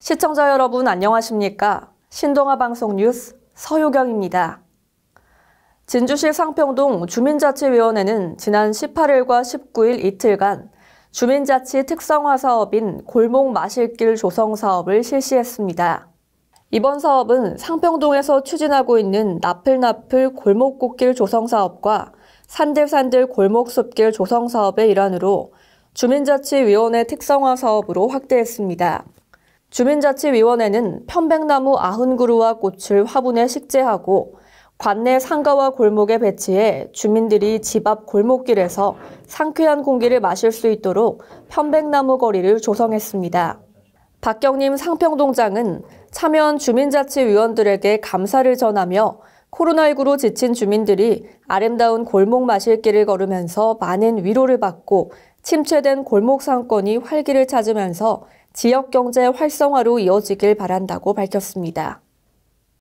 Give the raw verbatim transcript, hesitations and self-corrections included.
시청자 여러분 안녕하십니까? 신동아 방송 뉴스 서효경입니다. 진주시 상평동 주민자치위원회는 지난 십팔일과 십구일 이틀간 주민자치 특성화 사업인 골목 마실길 조성 사업을 실시했습니다. 이번 사업은 상평동에서 추진하고 있는 나풀나풀 골목꽃길 조성 사업과 산들산들 골목숲길 조성 사업의 일환으로 주민자치위원회 특성화 사업으로 확대했습니다. 주민자치위원회는 편백나무 아흔 그루와 꽃을 화분에 식재하고 관내 상가와 골목에 배치해 주민들이 집 앞 골목길에서 상쾌한 공기를 마실 수 있도록 편백나무 거리를 조성했습니다. 박경림 상평동장은 참여한 주민자치위원들에게 감사를 전하며 코로나십구로 지친 주민들이 아름다운 골목 마실길을 걸으면서 많은 위로를 받고 침체된 골목 상권이 활기를 찾으면서 지역 경제 활성화로 이어지길 바란다고 밝혔습니다.